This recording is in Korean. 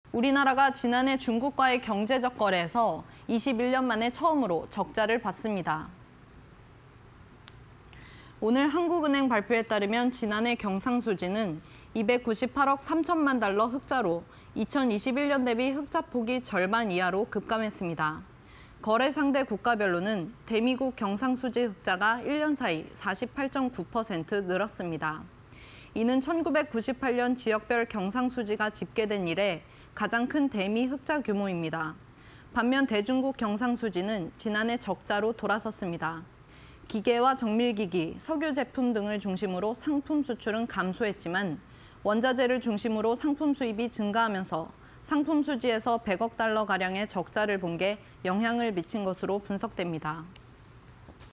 우리나라가 지난해 중국과의 경제적 거래에서 21년 만에 처음으로 적자를 봤습니다. 오늘 한국은행 발표에 따르면 지난해 경상수지는 298억 3천만 달러 흑자로 2021년 대비 흑자폭이 절반 이하로 급감했습니다. 거래 상대 국가별로는 대미국 경상수지 흑자가 1년 사이 48.9% 늘었습니다. 이는 1998년 지역별 경상수지가 집계된 이래 가장 큰 대미 흑자 규모입니다. 반면 대중국 경상수지는 지난해 적자로 돌아섰습니다. 기계와 정밀기기, 석유 제품 등을 중심으로 상품 수출은 감소했지만 원자재를 중심으로 상품 수입이 증가하면서 상품 수지에서 100억 달러 가량의 적자를 본 게 영향을 미친 것으로 분석됩니다.